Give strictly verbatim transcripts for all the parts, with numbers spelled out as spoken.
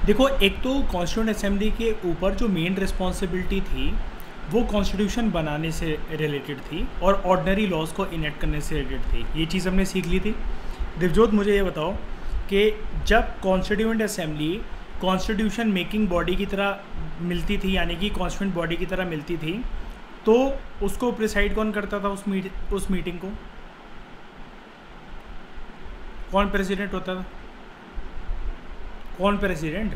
देखो, एक तो कॉन्स्टिट्यूंट असेंबली के ऊपर जो मेन रिस्पॉन्सिबिलिटी थी वो कॉन्स्टिट्यूशन बनाने से रिलेटेड थी और ऑर्डिनरी लॉज को इनेक्ट करने से रिलेटेड थी। ये चीज़ हमने सीख ली थी। दिवजोत, मुझे ये बताओ कि जब constituent assembly constitution making body की तरह मिलती थी, यानी कि कॉन्स्टिट्यूंट बॉडी की तरह मिलती थी, तो उसको प्रिसाइड कौन करता था? उस मीट उस मीटिंग को कौन प्रेसिडेंट होता था? कौन प्रेसिडेंट?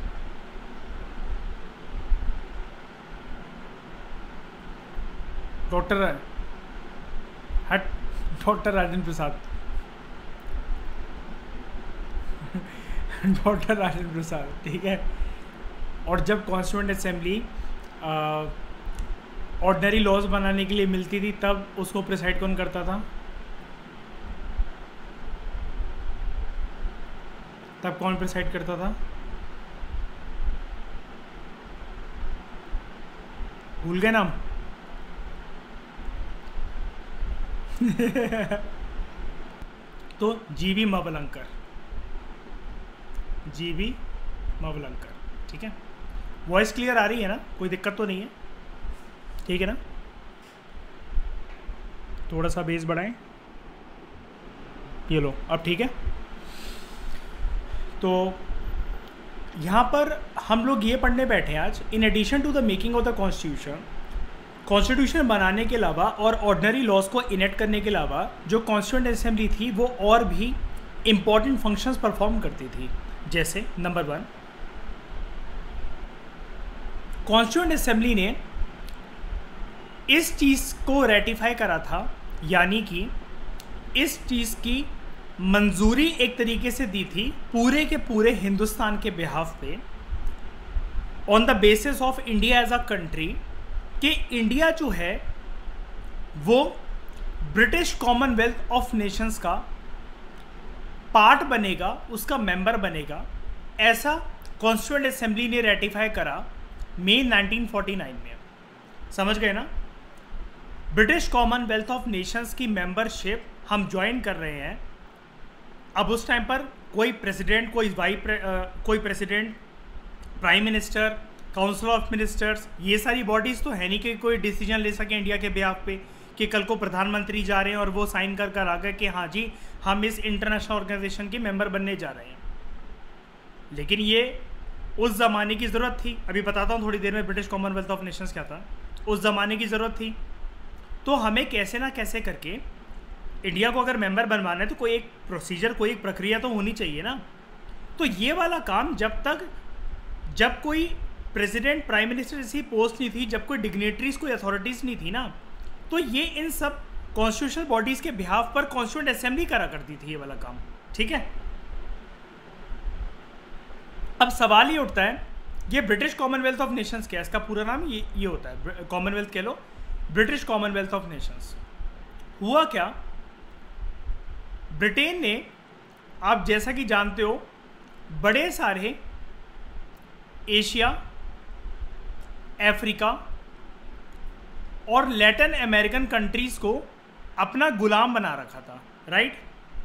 डॉक्टर हट डॉक्टर राजेंद्र प्रसाद डॉक्टर राजेंद्र प्रसाद, ठीक है। और जब कॉन्स्टिट्यूंट असेंबली ऑर्डिनरी लॉज बनाने के लिए मिलती थी, तब उसको प्रिसाइड कौन करता था? तब कौन प्रिसाइड करता था? भूल गए नाम? तो जीवी मवलंकर, जीवी मवलंकर, ठीक है। वॉइस क्लियर आ रही है ना? कोई दिक्कत तो नहीं है? ठीक है ना? थोड़ा सा बेस बढ़ाएं। ये लो, अब ठीक है। तो यहाँ पर हम लोग ये पढ़ने बैठे हैं आज, in addition to the making of the constitution, constitution बनाने के अलावा और ऑर्डिनरी लॉज को इनेक्ट करने के अलावा जो कॉन्स्टिट्यूंट असेंबली थी वो और भी इम्पॉर्टेंट फंक्शंस परफॉर्म करती थी। जैसे नंबर वन, कॉन्स्टिट्यूंट असेंबली ने इस चीज़ को रेटिफाई करा था, यानी कि इस चीज़ की मंजूरी एक तरीके से दी थी पूरे के पूरे हिंदुस्तान के बिहाफ पे, on the basis of India as a country, कि इंडिया जो है वो ब्रिटिश कॉमनवेल्थ ऑफ नेशंस का पार्ट बनेगा, उसका मेंबर बनेगा। ऐसा कॉन्स्टिट्यूंट असेंबली ने रेटिफाई करा मई नाइनटीन फोर्टी नाइन में। समझ गए ना? ब्रिटिश कॉमनवेल्थ ऑफ नेशंस की मेंबरशिप हम ज्वाइन कर रहे हैं। अब उस टाइम पर कोई प्रेसिडेंट, कोई वाइस प्रे, कोई president, prime minister, council of ministers, ये सारी बॉडीज़ तो है नहीं कि कोई डिसीजन ले सके इंडिया के बिहाफ पे कि कल को प्रधानमंत्री जा रहे हैं और वो साइन कर कर आ गए कि हाँ जी हम इस इंटरनेशनल ऑर्गेनाइजेशन के मेंबर बनने जा रहे हैं। लेकिन ये उस ज़माने की ज़रूरत थी। अभी बताता हूँ थोड़ी देर में ब्रिटिश कॉमनवेल्थ ऑफ नेशंस क्या था। उस ज़माने की ज़रूरत थी, तो हमें कैसे ना कैसे करके इंडिया को अगर मेंबर बनवाना है तो कोई एक प्रोसीजर, कोई एक प्रक्रिया तो होनी चाहिए ना। तो ये वाला काम जब तक जब कोई प्रेसिडेंट, प्राइम मिनिस्टर जैसी पोस्ट नहीं थी, जब कोई डिग्नेटरीज, कोई अथॉरिटीज़ नहीं थी ना, तो ये इन सब कॉन्स्टिट्यूशनल बॉडीज़ के बिहाफ पर कॉन्स्टिट्यूंट असेंबली करा करती थी ये वाला काम, ठीक है। अब सवाल ये उठता है, ये ब्रिटिश कॉमनवेल्थ ऑफ नेशंस क्या है? इसका पूरा नाम ये ये होता है, कॉमनवेल्थ कह लो, ब्रिटिश कॉमनवेल्थ ऑफ नेशंस। हुआ क्या, ब्रिटेन ने, आप जैसा कि जानते हो, बड़े सारे एशिया, अफ्रीका और लैटिन अमेरिकन कंट्रीज़ को अपना गुलाम बना रखा था, राइट।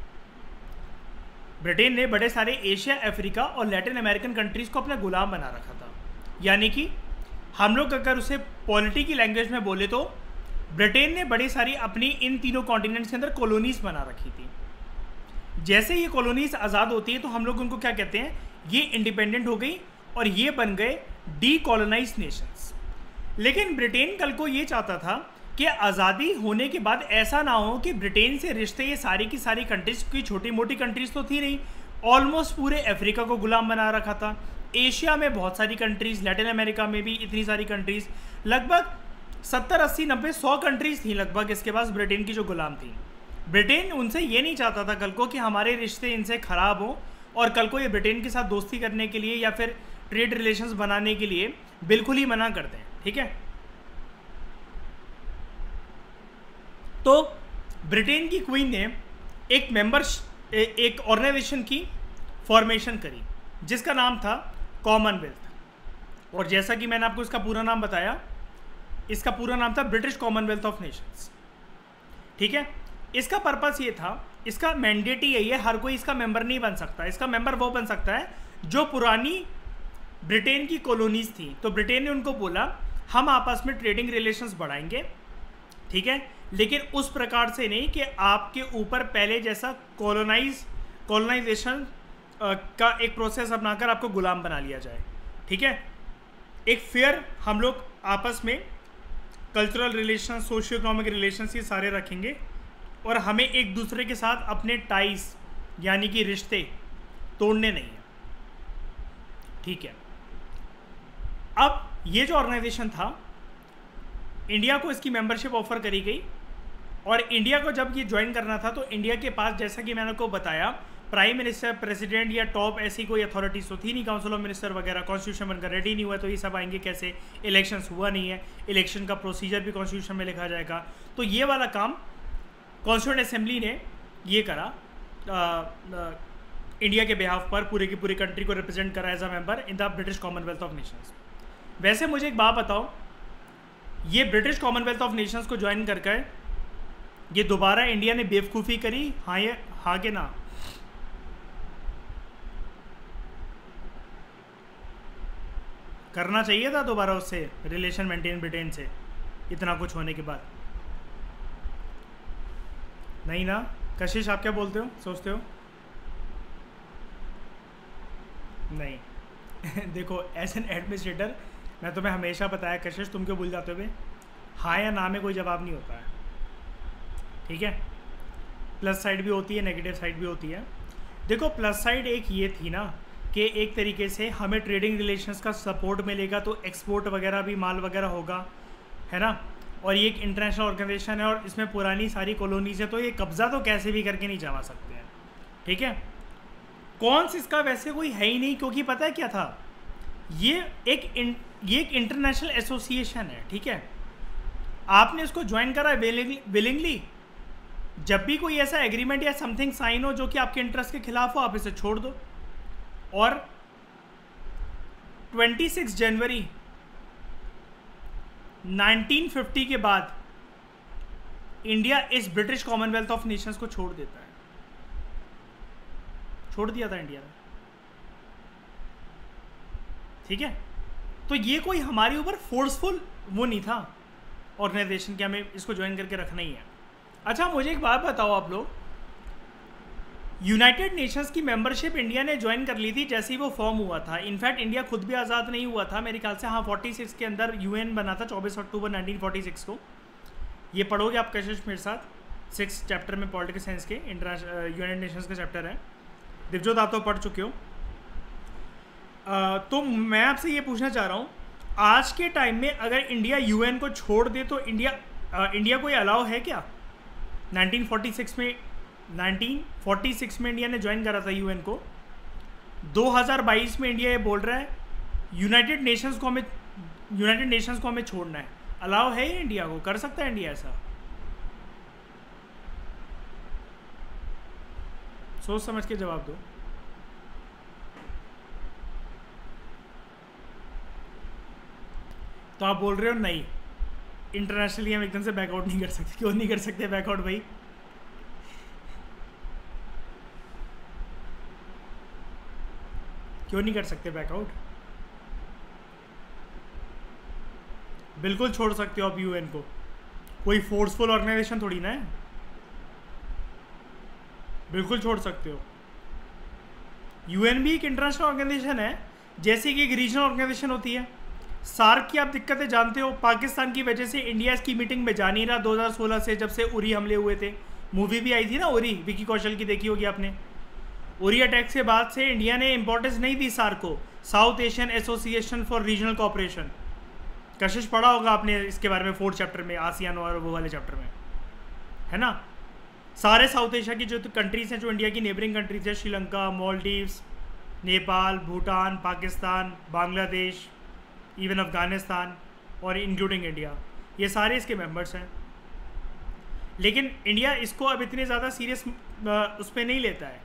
ब्रिटेन ने बड़े सारे एशिया, अफ्रीका और लैटिन अमेरिकन कंट्रीज़ को अपना गुलाम बना रखा था। यानी कि हम लोग अगर उसे पॉलिटी की लैंग्वेज में बोले तो ब्रिटेन ने बड़ी सारी अपनी इन तीनों कॉन्टिनेंट्स के अंदर कॉलोनीज़ बना रखी थी। जैसे ये कॉलोनीज़ आज़ाद होती है तो हम लोग उनको क्या कहते हैं? ये इंडिपेंडेंट हो गई और ये बन गए डीकॉलोनाइज्ड नेशंस। लेकिन ब्रिटेन कल को ये चाहता था कि आज़ादी होने के बाद ऐसा ना हो कि ब्रिटेन से रिश्ते ये सारी की सारी कंट्रीज, की छोटी मोटी कंट्रीज तो थी नहीं, ऑलमोस्ट पूरे अफ्रीका को गुलाम बना रखा था, एशिया में बहुत सारी कंट्रीज़, लैटिन अमेरिका में भी इतनी सारी कंट्रीज़, लगभग सत्तर अस्सी नब्बे सौ कंट्रीज़ थी लगभग इसके पास ब्रिटेन की जो गुलाम थी। ब्रिटेन उनसे ये नहीं चाहता था कल को कि हमारे रिश्ते इनसे ख़राब हो और कल को ये ब्रिटेन के साथ दोस्ती करने के लिए या फिर ट्रेड रिलेशंस बनाने के लिए बिल्कुल ही मना करते हैं, ठीक है। तो ब्रिटेन की क्वीन ने एक मेंबर एक ऑर्गेनाइजेशन की फॉर्मेशन करी जिसका नाम था कॉमनवेल्थ। और जैसा कि मैंने आपको इसका पूरा नाम बताया, इसका पूरा नाम था ब्रिटिश कॉमनवेल्थ ऑफ नेशंस, ठीक है। इसका पर्पस ये था, इसका मैंडेट ही यही है, हर कोई इसका मेंबर नहीं बन सकता। इसका मेंबर वो बन सकता है जो पुरानी ब्रिटेन की कॉलोनीज थी, तो ब्रिटेन ने उनको बोला हम आपस में ट्रेडिंग रिलेशंस बढ़ाएंगे, ठीक है, लेकिन उस प्रकार से नहीं कि आपके ऊपर पहले जैसा कॉलोनाइज कॉलोनाइजेशन का एक प्रोसेस अपनाकर आपको गुलाम बना लिया जाए, ठीक है। एक फेयर हम लोग आपस में cultural relation, socio economic relations ये सारे रखेंगे और हमें एक दूसरे के साथ अपने टाइज यानी कि रिश्ते तोड़ने नहीं है, ठीक है। अब ये जो ऑर्गेनाइजेशन था, इंडिया को इसकी मेंबरशिप ऑफर करी गई और इंडिया को जब ये ज्वाइन करना था तो इंडिया के पास, जैसा कि मैंने आपको बताया, प्राइम मिनिस्टर, प्रेसिडेंट या टॉप ऐसी कोई अथॉरिटीज तो थी नहीं, काउंसिल ऑफ मिनिस्टर वगैरह, कॉन्स्टिट्यूशन बनकर रेडी नहीं हुआ तो ये सब आएंगे कैसे, इलेक्शंस हुआ नहीं है, इलेक्शन का प्रोसीजर भी कॉन्स्टिट्यूशन में लिखा जाएगा, तो ये वाला काम कॉन्स्टिट्यूंट असेंबली ने ये करा, आ, आ, इंडिया के बिहाफ पर पूरे की पूरी कंट्री को रिप्रेजेंट करा as a member in the British Commonwealth of Nations. वैसे मुझे एक बात बताओ, ये ब्रिटिश कॉमनवेल्थ ऑफ नेशंस को ज्वाइन कर कर ये दोबारा इंडिया ने बेवकूफ़ी करी, हाँ ये हाँ के ना? करना चाहिए था दोबारा उससे रिलेशन मेंटेन ब्रिटेन से, इतना कुछ होने के बाद? नहीं ना? कशिश आप क्या बोलते हो, सोचते हो? नहीं देखो, एज एन एडमिनिस्ट्रेटर मैं तुम्हें हमेशा बताया, कशिश तुम क्यों भूल जाते हो बे, हाँ या ना में कोई जवाब नहीं होता है, ठीक है। प्लस साइड भी होती है, नेगेटिव साइड भी होती है। देखो प्लस साइड एक ये थी ना कि एक तरीके से हमें ट्रेडिंग रिलेशंस का सपोर्ट मिलेगा तो एक्सपोर्ट वगैरह भी, माल वगैरह होगा, है ना। और ये एक इंटरनेशनल ऑर्गेनाइजेशन है और इसमें पुरानी सारी कॉलोनीज है, तो ये कब्जा तो कैसे भी करके नहीं जमा सकते हैं, ठीक है। कौन इसका वैसे कोई है ही नहीं, क्योंकि पता है क्या था, ये एक इन, ये एक इंटरनेशनल एसोसिएशन है, ठीक है। आपने इसको ज्वाइन करा विलिंगली, जब भी कोई ऐसा एग्रीमेंट या समथिंग साइन हो जो कि आपके इंटरेस्ट के खिलाफ हो, आप इसे छोड़ दो। और छब्बीस जनवरी उन्नीस सौ पचास के बाद इंडिया इस ब्रिटिश कॉमनवेल्थ ऑफ नेशंस को छोड़ देता है, छोड़ दिया था इंडिया ने, ठीक है। तो ये कोई हमारे ऊपर फोर्सफुल वो नहीं था ऑर्गेनाइजेशन कि हमें इसको ज्वाइन करके रखना ही है। अच्छा मुझे एक बात बताओ आप लोग, यूनाइटेड नेशंस की मेंबरशिप इंडिया ने ज्वाइन कर ली थी जैसे ही वो फॉर्म हुआ था। इनफैक्ट इंडिया खुद भी आज़ाद नहीं हुआ था मेरे ख्याल से, हाँ छियालीस के अंदर यूएन बना था चौबीस अक्टूबर उन्नीस सौ छियालीस को। ये पढ़ोगे आप कशिश मेरे साथ, सिक्स चैप्टर में पॉलिटिकल साइंस के, इंटरनेशनल यूनाइटेड नेशंस का चैप्टर है। दिवजोत आप तो पढ़ चुके हो। आ, तो मैं आपसे ये पूछना चाह रहा हूँ, आज के टाइम में अगर इंडिया यूएन को छोड़ दे तो इंडिया आ, इंडिया को अलाउ है क्या? नाइनटीन फोर्टी सिक्स में नाइनटीन फोर्टी सिक्स में इंडिया ने ज्वाइन करा था यूएन को, दो हज़ार बाईस में इंडिया ये बोल रहा है यूनाइटेड नेशंस को हमें यूनाइटेड नेशंस को हमें छोड़ना है। अलाउ है इंडिया को? कर सकता है इंडिया ऐसा? सोच समझ के जवाब दो। तो आप बोल रहे हो नहीं, इंटरनेशनली हम एकदम से बैकआउट नहीं कर सकते। क्यों नहीं कर सकते बैकआउट भाई? क्यों नहीं कर सकते बैकआउट? बिल्कुल छोड़ सकते हो आप यूएन को, कोई फोर्सफुल ऑर्गेनाइजेशन थोड़ी ना है, बिल्कुल छोड़ सकते हो। यूएन भी एक इंटरनेशनल ऑर्गेनाइजेशन है, जैसे कि एक रीजनल ऑर्गेनाइजेशन होती है। सार्क की आप दिक्कतें जानते हो, पाकिस्तान की वजह से इंडिया इसकी मीटिंग में जा नहीं रहा दो हज़ार सोलह से, जब से उरी हमले हुए थे। मूवी भी आई थी ना उरी, विकी कौशल की, देखी होगी आपने। उरी अटैक्स के बाद से इंडिया ने इंपॉर्टेंस नहीं दी सार्क को, South Asian Association for Regional Cooperation. Kashish पढ़ा होगा आपने इसके बारे में फोर्थ चैप्टर में, आसियान और वो वाले चैप्टर में, है ना। सारे साउथ एशिया की जो कंट्रीज हैं, जो इंडिया की नेबरिंग कंट्रीज है, श्रीलंका, मालदीव्स, नेपाल, भूटान, पाकिस्तान, बांग्लादेश, इवन अफगानिस्तान और इंक्लूडिंग इंडिया, ये सारे इसके मेंबर्स हैं। लेकिन इंडिया इसको अब इतने ज़्यादा सीरियस उस पर नहीं लेता है।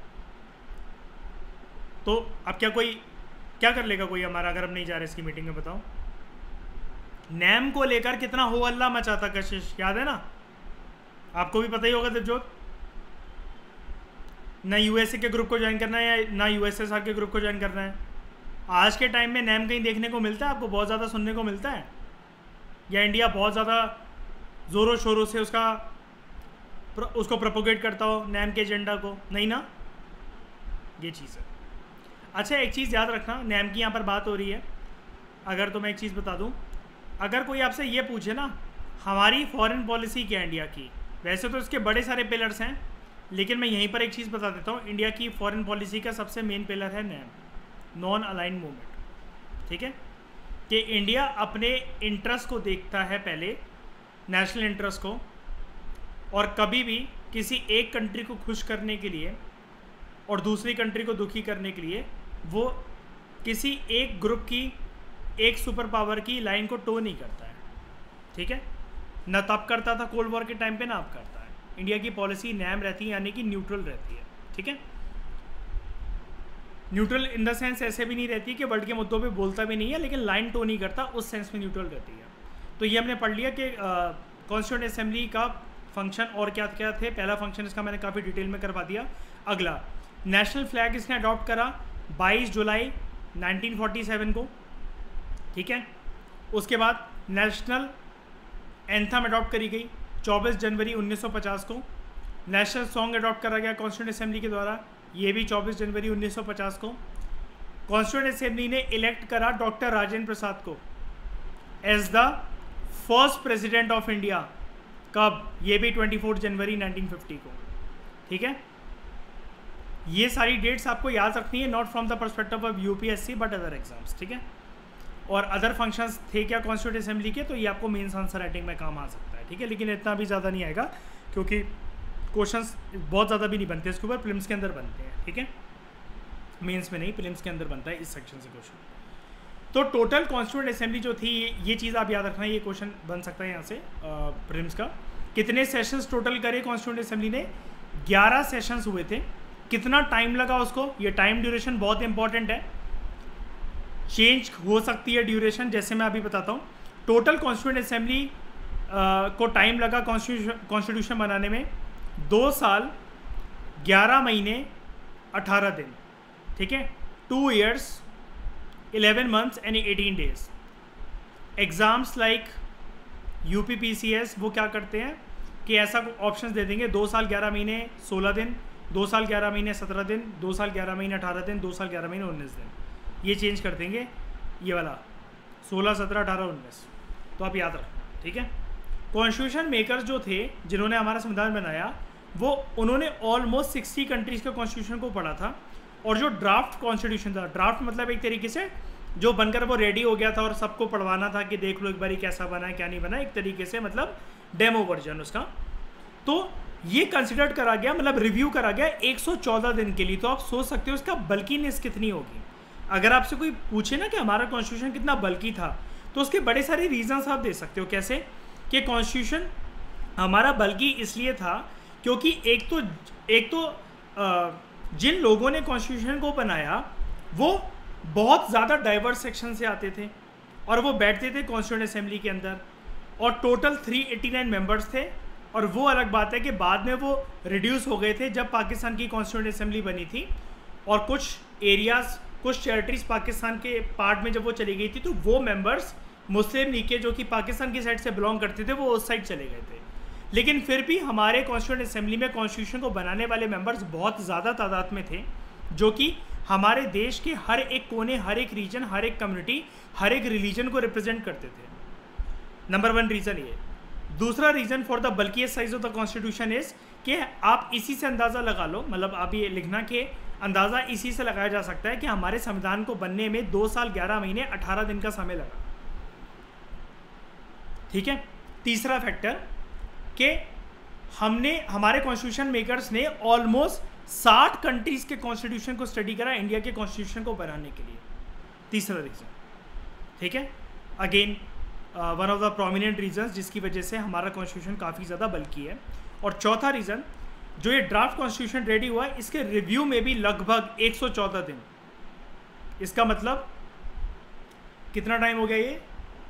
तो अब क्या कोई क्या कर लेगा कोई हमारा, अगर हम नहीं जा रहे इसकी मीटिंग में? बताओ। नैम को लेकर कितना हो अल्लाह मचाता कशिश, याद है ना? आपको भी पता ही होगा दिवजोत। ना यूएसए के ग्रुप को ज्वाइन करना है, ना यूएसएसआर के ग्रुप को ज्वाइन करना है, आज के टाइम में नैम कहीं देखने को मिलता है आपको, बहुत ज़्यादा सुनने को मिलता है, या इंडिया बहुत ज़्यादा ज़ोरों शोरों से उसका उसको प्रोपोगेट करता हो नैम के एजेंडा को? नहीं ना, ये चीज़ है। अच्छा, एक चीज़ याद रखना, नैम की यहाँ पर बात हो रही है, अगर तो मैं एक चीज़ बता दूँ, अगर कोई आपसे ये पूछे ना हमारी फॉरेन पॉलिसी क्या है इंडिया की, वैसे तो इसके बड़े सारे पिलर्स हैं, लेकिन मैं यहीं पर एक चीज़ बता देता हूँ, इंडिया की फॉरेन पॉलिसी का सबसे मेन पिलर है नैम, नॉन अलाइन मूवमेंट। ठीक है, कि इंडिया अपने इंटरेस्ट को देखता है पहले, नेशनल इंटरेस्ट को, और कभी भी किसी एक कंट्री को खुश करने के लिए और दूसरी कंट्री को दुखी करने के लिए वो किसी एक ग्रुप की, एक सुपर पावर की लाइन को टो नहीं करता है। ठीक है, न तब करता था कोल्ड वॉर के टाइम पे, ना अब करता है। इंडिया की पॉलिसी नैम रहती है, यानी कि न्यूट्रल रहती है। ठीक है, न्यूट्रल इन द सेंस ऐसे भी नहीं रहती कि वर्ल्ड के मुद्दों पे बोलता भी नहीं है, लेकिन लाइन टो नहीं करता, उस सेंस में न्यूट्रल रहती है। तो ये हमने पढ़ लिया कि कॉन्स्टिट्यूएंट असेंबली का फंक्शन और क्या क्या थे। पहला फंक्शन इसका मैंने काफ़ी डिटेल में करवा दिया। अगला, नेशनल फ्लैग इसने अडॉप्ट करा बाईस जुलाई नाइनटीन फोर्टी सेवन को। ठीक है, उसके बाद नेशनल एंथम अडॉप्ट करी गई चौबीस जनवरी उन्नीस सौ पचास को। नेशनल सॉन्ग अडॉप्ट करा गया कॉन्स्टिट्यूएंट असेंबली के द्वारा, ये भी चौबीस जनवरी उन्नीस सौ पचास को। कॉन्स्टिट्यूएंट असेंबली ने इलेक्ट करा डॉक्टर राजेंद्र प्रसाद को as the first president of India. कब? ये भी चौबीस जनवरी नाइनटीन फिफ्टी को। ठीक है, ये सारी डेट्स आपको याद रखनी है, not from the perspective of UPSC but other exams. ठीक है, और अदर फंक्शंस थे क्या कॉन्स्टिट्यूएंट असेंबली के, तो ये आपको मेंस आंसर राइटिंग में काम आ सकता है। ठीक है, लेकिन इतना भी ज़्यादा नहीं आएगा क्योंकि क्वेश्चंस बहुत ज़्यादा भी नहीं बनते इसके ऊपर, प्रीलिम्स के अंदर बनते हैं। ठीक है, मेंस में नहीं, प्रीलिम्स के अंदर बनता है इस सेक्शन से क्वेश्चन। तो टोटल कॉन्स्टिट्यूएंट असेंबली जो थी, ये चीज़ आप याद रखना, ये क्वेश्चन बन सकता है यहाँ से प्रीलिम्स का। कितने सेशंस टोटल करे कॉन्स्टिट्यूएंट असेंबली ने? ग्यारह सेशंस हुए थे। कितना टाइम लगा उसको? ये टाइम ड्यूरेशन बहुत इंपॉर्टेंट है, चेंज हो सकती है ड्यूरेशन, जैसे मैं अभी बताता हूँ। टोटल कॉन्स्टिट्यूएंट असेंबली को टाइम लगा कॉन्स्टिट्यूशन कॉन्स्टिट्यूशन बनाने में दो साल ग्यारह महीने अठारह दिन। ठीक है, two years eleven months and eighteen days. Exams like UP PCS वो क्या करते हैं कि ऐसा ऑप्शंस दे देंगे, दो साल ग्यारह महीने सोलह दिन, दो साल ग्यारह महीने सत्रह दिन, दो साल ग्यारह महीने अठारह दिन, दो साल ग्यारह महीने उन्नीस दिन। ये चेंज कर देंगे, ये वाला सोलह सत्रह अठारह उन्नीस, तो आप याद रखना। ठीक है, कॉन्स्टिट्यूशन मेकर्स जो थे जिन्होंने हमारा संविधान बनाया, वो उन्होंने ऑलमोस्ट सिक्सटी कंट्रीज़ के कॉन्स्टिट्यूशन को पढ़ा था, और जो ड्राफ्ट कॉन्स्टिट्यूशन था, ड्राफ्ट मतलब एक तरीके से जो बनकर वो रेडी हो गया था और सबको पढ़वाना था कि देख लो एक बारी कैसा बना है क्या नहीं बना, एक तरीके से मतलब डेमो वर्जन उसका। तो ये कंसिडर्ड करा गया, मतलब रिव्यू करा गया एक सौ चौदह दिन के लिए। तो आप सोच सकते हो इसका बल्कीनेस कितनी होगी। अगर आपसे कोई पूछे ना कि हमारा कॉन्स्टिट्यूशन कितना बल्कि था, तो उसके बड़े सारे रीजंस आप दे सकते हो। कैसे? कि कॉन्स्टिट्यूशन हमारा बल्कि इसलिए था क्योंकि एक तो एक तो आ, जिन लोगों ने कॉन्स्टिट्यूशन को बनाया वो बहुत ज़्यादा डाइवर्स सेक्शन से आते थे, और वो बैठते थे कॉन्स्टिट्यूएंट असेंबली के अंदर, और टोटल तीन सौ नवासी मेंबर्स थे। और वो अलग बात है कि बाद में वो रिड्यूस हो गए थे जब पाकिस्तान की कॉन्स्टिट्यूएंट असेंबली बनी थी, और कुछ एरियाज़, कुछ टेरिटरीज पाकिस्तान के पार्ट में जब वो चली गई थी, तो वो मेंबर्स मुस्लिम लीग के जो कि पाकिस्तान की साइड से बिलोंग करते थे, वो उस साइड चले गए थे। लेकिन फिर भी हमारे कॉन्स्टिट्यूएंट असेंबली में कॉन्स्टिट्यूशन को बनाने वाले मेंबर्स बहुत ज़्यादा तादाद में थे, जो कि हमारे देश के हर एक कोने, हर एक रीजन, हर एक कम्युनिटी, हर एक रिलीजन को रिप्रेजेंट करते थे। नंबर वन रीज़न ये। दूसरा reason for the bulkiest size of the constitution is कि आप इसी से अंदाज़ा लगा लो, मतलब आप ये लिखना कि अंदाज़ा इसी से लगाया जा सकता है कि हमारे संविधान को बनने में दो साल ग्यारह महीने अठारह दिन का समय लगा। ठीक है, तीसरा फैक्टर कि हमने, हमारे कॉन्स्टिट्यूशन मेकर्स ने ऑलमोस्ट साठ कंट्रीज़ के कॉन्स्टिट्यूशन को स्टडी करा इंडिया के कॉन्स्टिट्यूशन को बनाने के लिए। तीसरा रीज़न। ठीक है, again one of the prominent reasons जिसकी वजह से हमारा कॉन्स्टिट्यूशन काफ़ी ज़्यादा बल्कि है। और चौथा रीज़न, जो ये ड्राफ्ट कॉन्स्टिट्यूशन रेडी हुआ है, इसके रिव्यू में भी लगभग एक सौ चौदह दिन। इसका मतलब कितना टाइम हो गया? ये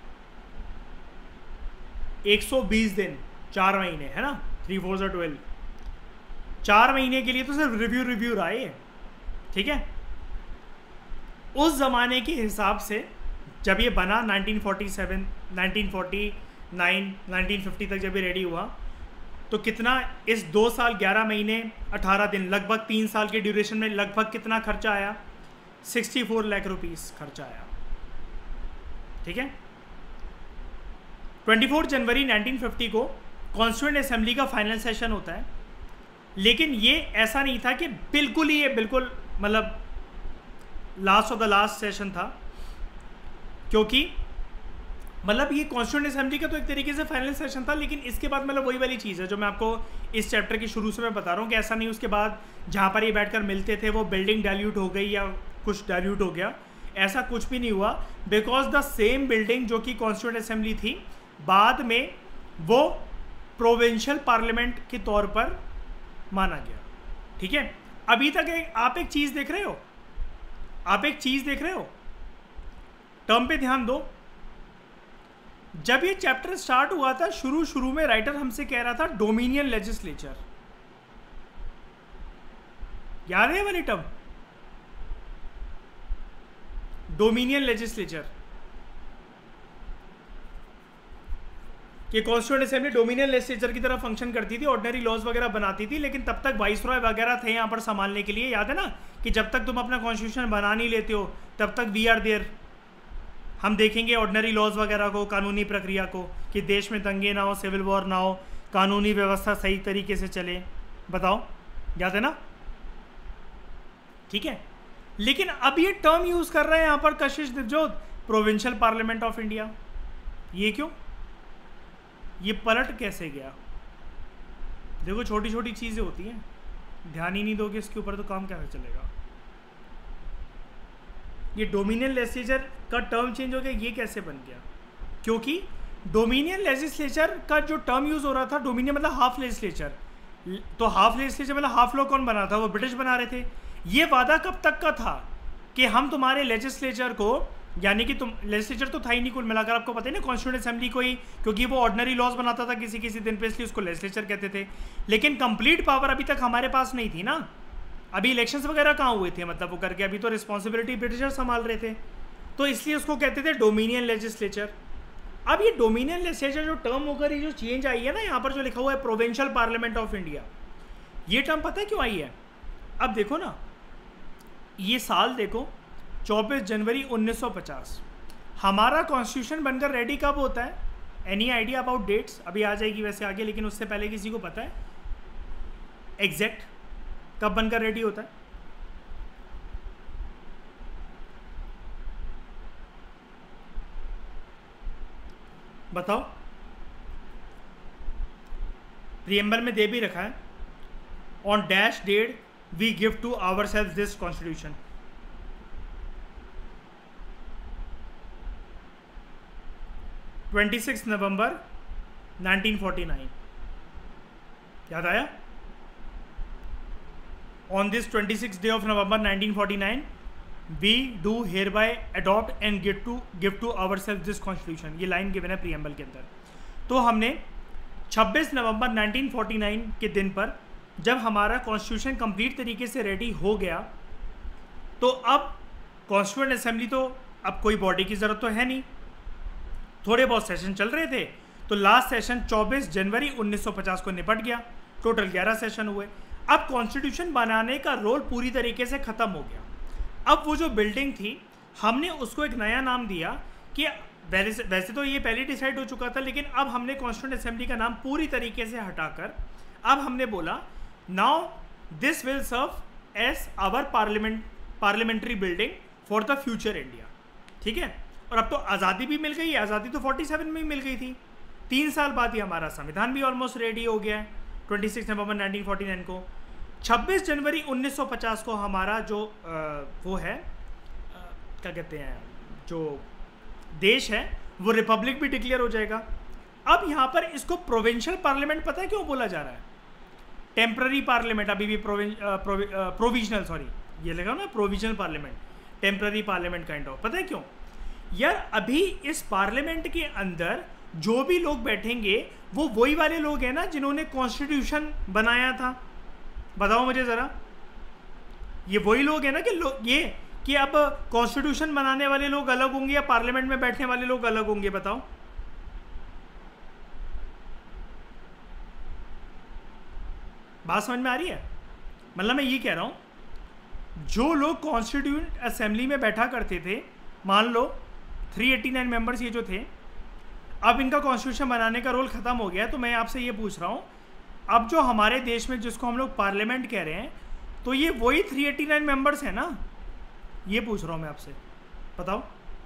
एक सौ बीस दिन, चार महीने, है ना, थ्री फोर ज़ा ट्वेल्व, चार महीने के लिए तो सिर्फ रिव्यू रिव्यू रहा है। ठीक है, उस ज़माने के हिसाब से जब ये बना nineteen forty seven, nineteen forty nine, nineteen fifty तक जब ये रेडी हुआ, तो कितना इस दो साल ग्यारह महीने अठारह दिन लगभग तीन साल के ड्यूरेशन में लगभग कितना खर्चा आया? सिक्सटी फोर लाख रुपीस खर्चा आया। ठीक है। चौबीस जनवरी नाइनटीन फिफ्टी को कॉन्स्टिट्यूएंट असेंबली का फाइनल सेशन होता है, लेकिन ये ऐसा नहीं था कि बिल्कुल ही ये बिल्कुल मतलब last of the last session था, क्योंकि मतलब ये कॉन्स्टिट्यूएंट असेंबली का तो एक तरीके से फाइनल सेशन था, लेकिन इसके बाद मतलब वही वाली चीज़ है जो मैं आपको इस चैप्टर के शुरू से मैं बता रहा हूँ कि ऐसा नहीं उसके बाद जहाँ पर ये बैठकर मिलते थे वो बिल्डिंग डाइल्यूट हो गई या कुछ डाइल्यूट हो गया, ऐसा कुछ भी नहीं हुआ। बिकॉज द सेम बिल्डिंग जो कि कॉन्स्टिट्यूएंट असेंबली थी, बाद में वो प्रोविंशियल पार्लियामेंट के तौर पर माना गया। ठीक है। अभी तक एक, आप एक चीज़ देख रहे हो, आप एक चीज़ देख रहे हो, टर्म पे ध्यान दो। जब ये चैप्टर स्टार्ट हुआ था, शुरू शुरू में राइटर हमसे कह रहा था डोमिनियन लेजिस्लेचर, याद है वाली टर्म? डोमिनियन लेजिस्लेचर कि कॉन्स्टिट्यूएंट असेंबली डोमिनियन लेजिस्लेचर की तरह फंक्शन करती थी, ऑर्डिनरी लॉज वगैरह बनाती थी, लेकिन तब तक वाइसरॉय वगैरह थे यहाँ पर संभालने के लिए। याद है ना कि जब तक तुम अपना कॉन्स्टिट्यूशन बना नहीं लेते हो तब तक वी आर देयर। हम देखेंगे ऑर्डिनरी लॉज वगैरह को, कानूनी प्रक्रिया को, कि देश में दंगे ना हो, सिविल वॉर ना हो, कानूनी व्यवस्था सही तरीके से चले। बताओ, याद है ना? ठीक है। लेकिन अब ये टर्म यूज कर रहे हैं यहाँ पर Kashish Divjot, provincial parliament of India. ये क्यों? ये पलट कैसे गया? देखो, छोटी छोटी चीज़ें होती हैं, ध्यान ही नहीं दोगे इसके ऊपर तो काम कैसे चलेगा। ये डोमिनियन लेजिस्लेचर का टर्म चेंज हो गया, ये कैसे बन गया? क्योंकि डोमिनियन लेजिस्लेचर का जो टर्म यूज हो रहा था, डोमिनियन मतलब हाफ लेजिस्लेचर, तो हाफ लेजिस्लेचर मतलब हाफ लॉ कौन बना था? वो ब्रिटिश बना रहे थे। ये वादा कब तक का था कि हम तुम्हारे लेजिस्लेचर को, यानी कि तुम लेजिस्लेचर तो था ही नहीं कुल मिलाकर, आपको पता है ना, कॉन्स्टिट्यूएंट असेंबली को ही, क्योंकि वो ऑर्डिनरी लॉज बनाता था किसी किसी दिन पे, इसलिए उसको लेजिस्लेचर कहते थे। लेकिन कंप्लीट पावर अभी तक हमारे पास नहीं थी ना, अभी इलेक्शंस वगैरह कहाँ हुए थे मतलब वो करके, अभी तो रिस्पॉन्सिबिलिटी ब्रिटिशर संभाल रहे थे, तो इसलिए उसको कहते थे डोमिनियन लेजिस्लेचर। अब ये डोमिनियन लेजिस्लेचर जो टर्म होकर ये जो चेंज आई है ना, यहाँ पर जो लिखा हुआ है प्रोविंशियल पार्लियामेंट ऑफ इंडिया, ये टर्म पता है क्यों आई है? अब देखो ना, ये साल देखो, चौबीस जनवरी उन्नीस सौ पचास। हमारा कॉन्स्टिट्यूशन बनकर रेडी कब होता है? Any idea about dates? अभी आ जाएगी वैसे आगे, लेकिन उससे पहले किसी को पता है एग्जैक्ट कब बनकर रेडी होता है? बताओ। प्रीएम्बल में दे भी रखा है, on dash date we give to ourselves this constitution. छब्बीस नवंबर नाइनटीन फोर्टी नाइन। याद आया? On this twenty-sixth day of November nineteen forty-nine, we do hereby adopt and give to give to ourselves this constitution। ये line given है preamble के अंदर। तो हमने छब्बीस नवंबर नाइनटीन फोर्टी नाइन के दिन पर जब हमारा कॉन्स्टिट्यूशन कंप्लीट तरीके से रेडी हो गया, तो अब कॉन्स्टिट्यूएंट असेंबली तो अब कोई बॉडी की ज़रूरत तो है नहीं, थोड़े बहुत सेशन चल रहे थे, तो लास्ट सेशन चौबीस जनवरी उन्नीस सौ पचास को निपट गया। टोटल ग्यारह सेशन हुए। अब कॉन्स्टिट्यूशन बनाने का रोल पूरी तरीके से ख़त्म हो गया। अब वो जो बिल्डिंग थी, हमने उसको एक नया नाम दिया कि वैसे वैसे तो ये पहले डिसाइड हो चुका था, लेकिन अब हमने कॉन्स्टिट्यूएंट असेंबली का नाम पूरी तरीके से हटाकर अब हमने बोला now this will serve as our parliament parliamentary building for the future India. ठीक है। और अब तो आज़ादी भी मिल गई है, आज़ादी तो सैंतालीस में ही मिल गई थी, तीन साल बाद ही हमारा संविधान भी ऑलमोस्ट रेडी हो गया है छब्बीस नवंबर नाइनटीन फोर्टी नाइन को। छब्बीस जनवरी उन्नीस सौ पचास को हमारा जो आ, वो है आ, क्या कहते हैं, जो देश है वो रिपब्लिक भी डिक्लेयर हो जाएगा। अब यहाँ पर इसको प्रोविंशियल पार्लियामेंट पता है क्यों बोला जा रहा है? टेम्पररी पार्लियामेंट, अभी भी प्रोविजनल, सॉरी ये लगा ना provisional parliament, temporary parliament kind of. पता है क्यों? यार अभी इस पार्लियामेंट के अंदर जो भी लोग बैठेंगे वो वही वाले लोग हैं ना जिन्होंने कॉन्स्टिट्यूशन बनाया था। बताओ मुझे ज़रा, ये वही लोग हैं ना कि लोग ये कि अब कॉन्स्टिट्यूशन बनाने वाले लोग अलग होंगे या पार्लियामेंट में बैठने वाले लोग अलग होंगे? बताओ। बात समझ में आ रही है? मतलब मैं ये कह रहा हूं, जो लोग कॉन्स्टिट्यूंट असेंबली में बैठा करते थे, मान लो तीन सौ नवासी मेंबर्स ये जो थे, अब इनका कॉन्स्टिट्यूशन बनाने का रोल खत्म हो गया है। तो मैं आपसे ये पूछ रहा हूं, अब जो हमारे देश में जिसको हम लोग पार्लियामेंट कह रहे हैं, तो ये वही तीन सौ नवासी मेंबर्स हैं ना? ये पूछ रहा हूं मैं आपसे, बताओ।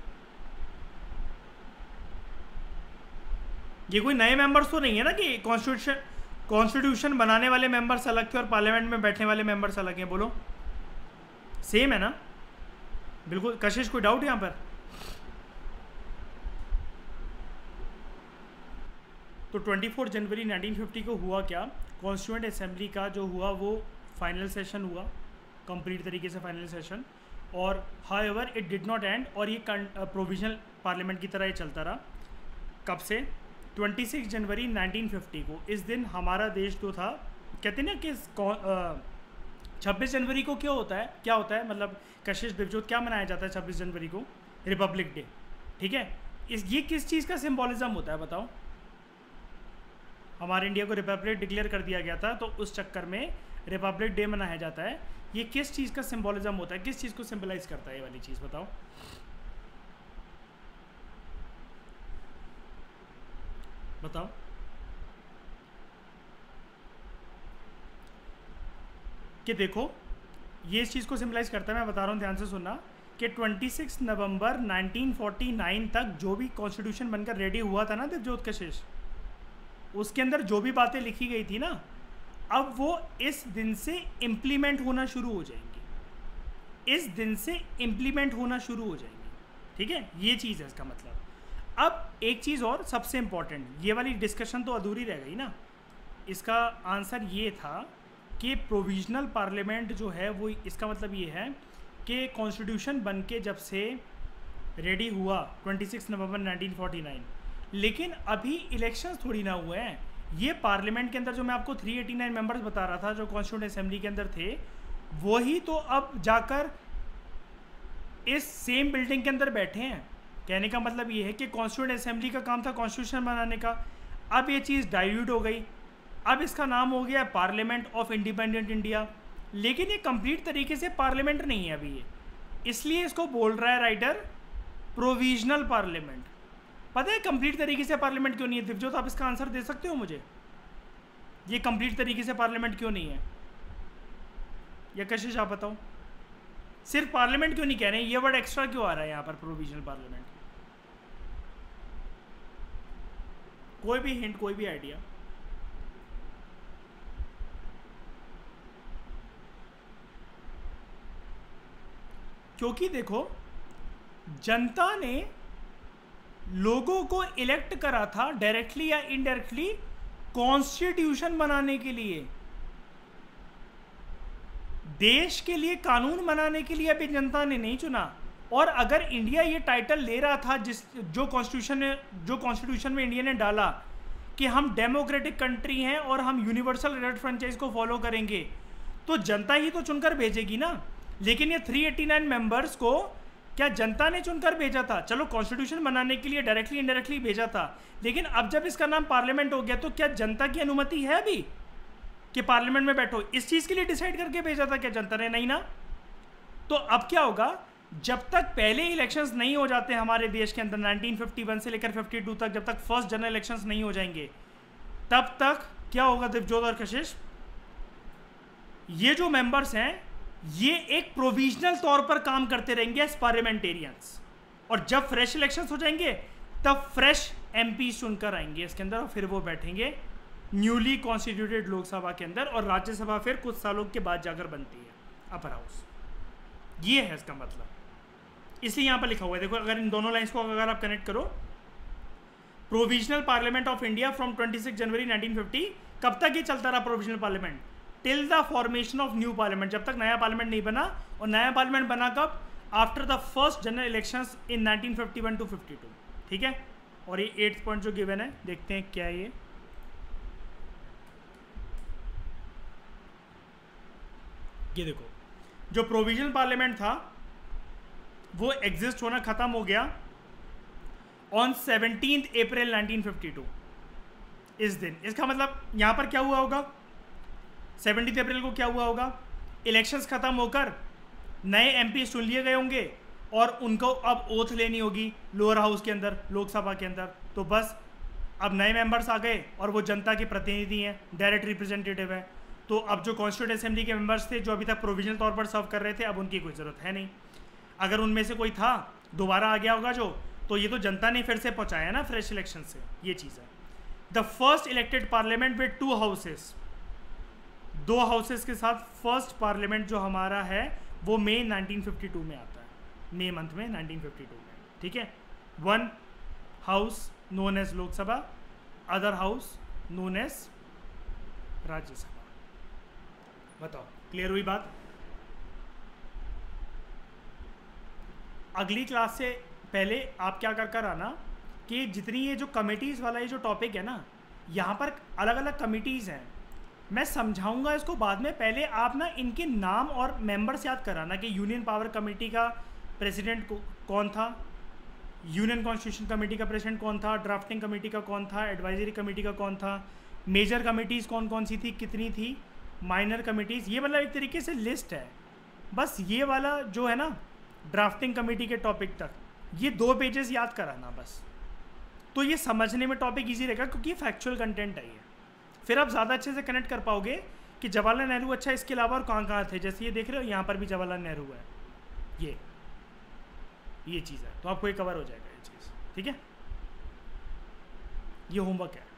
ये कोई नए मेंबर्स तो नहीं है ना कि कॉन्स्टिट्यूशन कॉन्स्टिट्यूशन बनाने वाले मेंबर्स अलग थे और पार्लियामेंट में बैठने वाले मेंबर्स अलग हैं? बोलो, सेम है ना? बिल्कुल। कशिश, कोई डाउट यहां पर? तो चौबीस जनवरी नाइनटीन फिफ्टी को हुआ क्या? कॉन्स्टिट्यूएंट असेंबली का जो हुआ वो फाइनल सेशन हुआ, कंप्लीट तरीके से फाइनल सेशन, और however it did not end, और ये प्रोविजनल पार्लियामेंट की तरह ही चलता रहा। कब से? छब्बीस जनवरी नाइनटीन फिफ्टी को। इस दिन हमारा देश जो था, कहते हैं ना कि छब्बीस जनवरी को क्या होता है, क्या होता है मतलब कशिश दिवजोत, क्या मनाया जाता है छब्बीस जनवरी को? रिपब्लिक डे, ठीक है। इस ये किस चीज़ का सिंबॉलिज्म होता है बताओ? हमारे इंडिया को रिपब्लिक डिक्लेयर कर दिया गया था, तो उस चक्कर में रिपब्लिक डे मनाया जाता है। ये किस चीज़ का सिंबॉलिज्म होता है, किस चीज़ को सिंबलाइज करता है ये वाली चीज़, बताओ? बताओ। कि देखो, ये इस चीज़ को सिंबलाइज करता है, मैं बता रहा हूँ, ध्यान से सुनना, कि छब्बीस नवंबर नाइनटीन फोर्टी नाइन तक जो भी कॉन्स्टिट्यूशन बनकर रेडी हुआ था ना दिवजोत कशिश, उसके अंदर जो भी बातें लिखी गई थी ना, अब वो इस दिन से इम्प्लीमेंट होना शुरू हो जाएंगी। इस दिन से इम्प्लीमेंट होना शुरू हो जाएंगी, ठीक है? ये चीज़ है इसका मतलब। अब एक चीज़ और सबसे इम्पॉर्टेंट, ये वाली डिस्कशन तो अधूरी रह गई ना। इसका आंसर ये था कि प्रोविजनल पार्लियामेंट जो है वो, इसका मतलब ये है कि कॉन्स्टिट्यूशन बन के जब से रेडी हुआ छब्बीस नवंबर नाइनटीन फोर्टी नाइन, लेकिन अभी इलेक्शंस थोड़ी ना हुए हैं। ये पार्लियामेंट के अंदर जो मैं आपको तीन सौ नवासी मेंबर्स बता रहा था जो कॉन्स्टिट्यूंट असेंबली के अंदर थे, वही तो अब जाकर इस सेम बिल्डिंग के अंदर बैठे हैं। कहने का मतलब ये है कि कॉन्स्टिट्यूंट असेंबली का काम था कॉन्स्टिट्यूशन बनाने का, अब ये चीज़ डाइल्यूट हो गई, अब इसका नाम हो गया पार्लियामेंट ऑफ इंडिपेंडेंट इंडिया। लेकिन ये कंप्लीट तरीके से पार्लियामेंट नहीं है अभी ये, इसलिए इसको बोल रहा है राइटर प्रोविजनल पार्लियामेंट। पता है कंप्लीट तरीके से पार्लियामेंट क्यों नहीं है दिवजोत? आप इसका आंसर दे सकते हो मुझे? ये कंप्लीट तरीके से पार्लियामेंट क्यों नहीं है, या कशिश आप बताओ? सिर्फ पार्लियामेंट क्यों नहीं कह रहे हैं, ये वर्ड एक्स्ट्रा क्यों आ रहा है यहाँ पर प्रोविजनल पार्लियामेंट? कोई भी हिंट, कोई भी आइडिया? क्योंकि देखो, जनता ने लोगों को इलेक्ट करा था डायरेक्टली या इनडायरेक्टली कॉन्स्टिट्यूशन बनाने के लिए, देश के लिए कानून बनाने के लिए अभी जनता ने नहीं चुना। और अगर इंडिया ये टाइटल ले रहा था, जिस जो कॉन्स्टिट्यूशन ने जो कॉन्स्टिट्यूशन में इंडिया ने डाला कि हम डेमोक्रेटिक कंट्री हैं और हम यूनिवर्सल राइट फ्रेंचाइज को फॉलो करेंगे, तो जनता ही तो चुनकर भेजेगी ना। लेकिन ये तीन सौ नवासी मेंबर्स को क्या जनता ने चुनकर भेजा था? चलो कॉन्स्टिट्यूशन बनाने के लिए डायरेक्टली इनडायरेक्टली भेजा था, लेकिन अब जब इसका नाम पार्लियामेंट हो गया तो क्या जनता की अनुमति है अभी कि पार्लियामेंट में बैठो? इस चीज़ के लिए डिसाइड करके भेजा था क्या जनता ने? नहीं ना। तो अब क्या होगा, जब तक पहले इलेक्शंस नहीं हो जाते हमारे देश के अंदर नाइनटीन फिफ्टी वन से लेकर बावन तक, जब तक फर्स्ट जनरल इलेक्शंस नहीं हो जाएंगे, तब तक क्या होगा दिवजोत और कशिश? ये जो मेंबर्स हैं ये एक प्रोविजनल तौर पर काम करते रहेंगे एज पार्लियामेंटेरियंस, और जब फ्रेश इलेक्शंस हो जाएंगे तब फ्रेश एमपी चुनकर आएंगे इसके अंदर, और फिर वो बैठेंगे न्यूली कॉन्स्टिट्यूटेड लोकसभा के अंदर, और राज्यसभा फिर कुछ सालों के बाद जाकर बनती है अपर हाउस। ये है इसका मतलब, इसलिए यहाँ पर लिखा हुआ है। देखो, अगर इन दोनों लाइंस को अगर आप कनेक्ट करो, provisional parliament of India from छब्बीस जनवरी नाइनटीन फिफ्टी, कब तक ये चलता रहा provisional parliament? Till the formation of new parliament, जब तक नया पार्लियामेंट नहीं बना। और नया पार्लियामेंट बना कब? After the first general elections in nineteen fifty one two fifty two, ठीक है। और ये एट्थ पॉइंट जो गिवन है, देखते हैं क्या है ये। ये देखो, जो प्रोविजनल पार्लियामेंट था वो एग्जिस्ट होना ख़त्म हो गया on seventeen April nineteen fifty two, इस दिन। इसका मतलब यहाँ पर क्या हुआ होगा, सेवनटीन अप्रैल को क्या हुआ होगा, इलेक्शंस ख़त्म होकर नए एमपी चुन लिए गए होंगे और उनको अब ओथ लेनी होगी लोअर हाउस के अंदर, लोकसभा के अंदर। तो बस अब नए मेंबर्स आ गए और वो जनता के प्रतिनिधि हैं, डायरेक्ट रिप्रेजेंटेटिव है। तो अब जो कॉन्स्टिट्यूंट असेंबली के मेंबर्स थे जो अभी तक प्रोविजनल तौर पर सर्व कर रहे थे, अब उनकी कोई ज़रूरत है नहीं। अगर उनमें से कोई था दोबारा आ गया होगा जो, तो ये तो जनता ने फिर से पहुँचाया ना फ्रेश इलेक्शन से, ये चीज़ है। The first elected parliament with two houses, दो हाउसेस के साथ फर्स्ट पार्लियामेंट जो हमारा है वो मई नाइनटीन फिफ्टी टू में आता है, मई मंथ में नाइनटीन फिफ्टी टू में, ठीक है। One house known as Lok Sabha, other house known as Rajya Sabha. बताओ क्लियर हुई बात। अगली क्लास से पहले आप क्या कर कर आना कि जितनी ये जो कमिटीज़ वाला ये जो टॉपिक है ना, यहाँ पर अलग अलग कमिटीज़ हैं, मैं समझाऊंगा इसको बाद में। पहले आप ना इनके नाम और मेंबर्स याद कराना कि यूनियन पावर कमेटी का प्रेसिडेंट कौन था, यूनियन कॉन्स्टिट्यूशन कमेटी का प्रेसिडेंट कौन था, ड्राफ्टिंग कमेटी का कौन था, एडवाइजरी कमेटी का कौन था, मेजर कमेटीज़ कौन कौन सी थी, कितनी थी, माइनर कमेटीज़। ये मतलब एक तरीके से लिस्ट है। बस ये वाला जो है ना ड्राफ्टिंग कमेटी के टॉपिक तक ये दो पेजेस याद कराना बस, तो ये समझने में टॉपिक ईजी रहेगा क्योंकि फैक्चुअल कंटेंट है ये। फिर आप ज़्यादा अच्छे से कनेक्ट कर पाओगे कि जवाहरलाल नेहरू अच्छा इसके अलावा और कहाँ कहाँ थे। जैसे ये देख रहे हो यहाँ पर भी जवाहरलाल नेहरू है, ये ये चीज़ है, तो आपको ये कवर हो जाएगा ये चीज़, ठीक है। ये होमवर्क है।